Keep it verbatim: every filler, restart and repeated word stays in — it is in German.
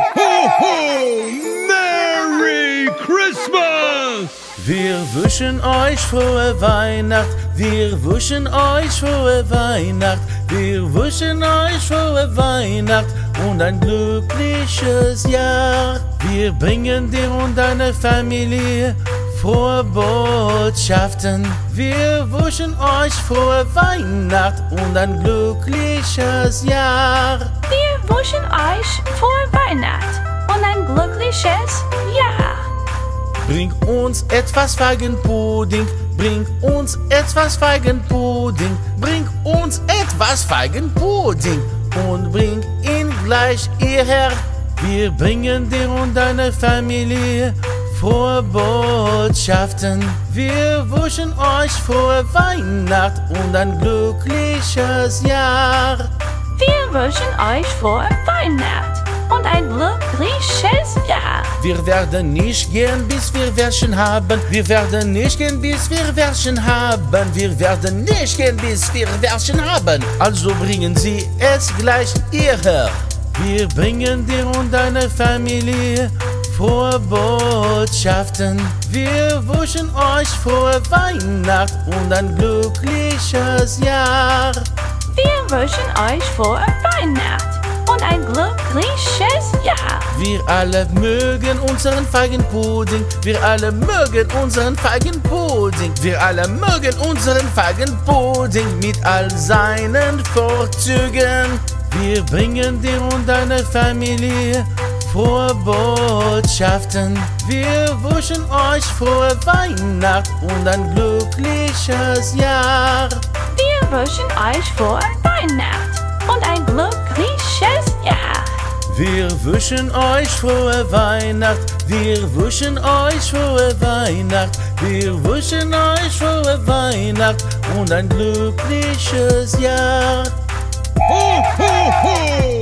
ho, ho! Merry Christmas! Wir wünschen euch frohe Weihnacht, wir wünschen euch frohe Weihnacht, wir wünschen euch frohe Weihnacht und ein glückliches Jahr. Wir bringen dir und deiner Familie frohe Botschaften. Wir wünschen euch frohe Weihnacht und ein glückliches Jahr. Wir wünschen euch frohe Weihnacht und ein glückliches Jahr. Bring uns etwas Feigenpudding, bring uns etwas Feigenpudding, bring uns etwas Feigenpudding und bring ihn gleich hierher. Wir bringen dir und deiner Familie frohe Botschaften. Wir wünschen euch frohe Weihnacht und ein glückliches Jahr. Wir wünschen euch frohe Weihnacht und ein glückliches Jahr. Wir werden nicht gehen, bis wir Verschen haben. Wir werden nicht gehen, bis wir Verschen haben. Wir werden nicht gehen, bis wir Verschen haben. Also bringen Sie es gleich hierher. Wir bringen dir und deiner Familie frohe Botschaften. Wir wünschen euch frohe Weihnacht und ein glückliches Jahr. Wir wünschen euch frohe Weihnacht und ein glückliches Jahr. Wir alle mögen unseren Feigenpudding. Wir alle mögen unseren Feigenpudding. Wir alle mögen unseren Feigenpudding mit all seinen Vorzügen. Wir bringen dir und deiner Familie frohe Botschaften. Wir wünschen euch frohe Weihnacht und ein glückliches Jahr. Wir wünschen euch frohe Weihnacht und ein glückliches Jahr. Wir wünschen euch frohe Weihnacht. Wir wünschen euch frohe Weihnacht. Wir wünschen euch frohe Weihnacht und ein glückliches Jahr. Ho, ho, ho!